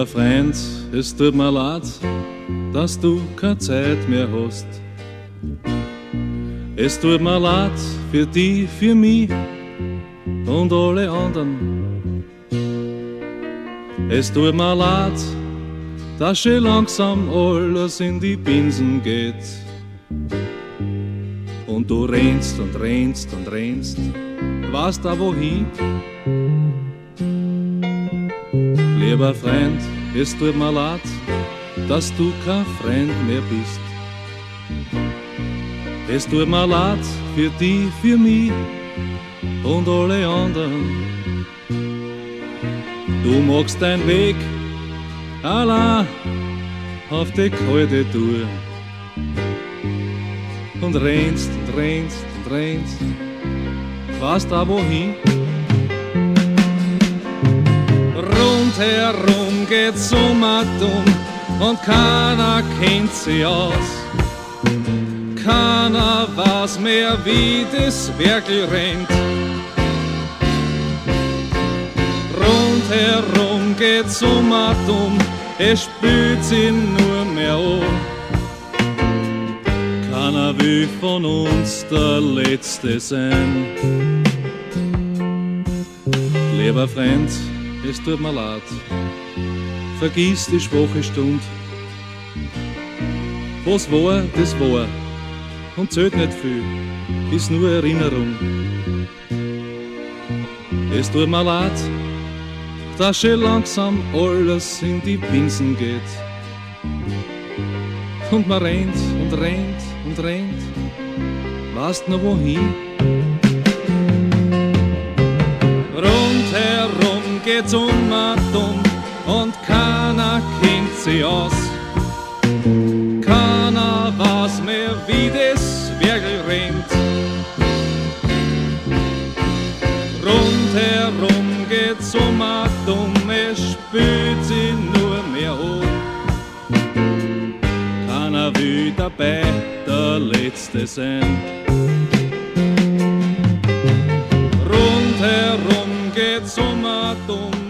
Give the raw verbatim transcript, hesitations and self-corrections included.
Lieber Freund, es tut mir leid, dass du keine Zeit mehr hast. Es tut mir leid für dich, für mich und alle anderen. Es tut mir leid, dass schon langsam alles in die Binsen geht. Und du rennst und rennst und rennst, weißt da wohin? Lieber Freund, es tut mir leid, dass du kein Freund mehr bist. Es tut mir leid für dich, für mich und alle anderen. Du magst deinen Weg allein auf die kalte Tour und rennst und rennst und rennst, weißt da wohin? Rundherum geht's Sommertum und keiner kennt sie aus. Keiner weiß mehr, wie das wirklich rennt. Rundherum geht's Sommertum, es spült sich nur mehr an. Keiner will von uns der Letzte sein. Lieber Freund, es tut mir leid, vergiss die schwache Stund. Was war, das war, und zählt nicht viel, ist nur Erinnerung. Es tut mir leid, dass schon langsam alles in die Binsen geht. Und man rennt und rennt und rennt, weißt noch wohin? Rundherum geht's um und um und keiner kennt sie aus. Keiner weiß mehr, wie das wirklich rennt. Rundherum geht's um und um, es spült sich nur mehr an. Keiner will dabei der Letzte sein. Rundherum geht's um und um.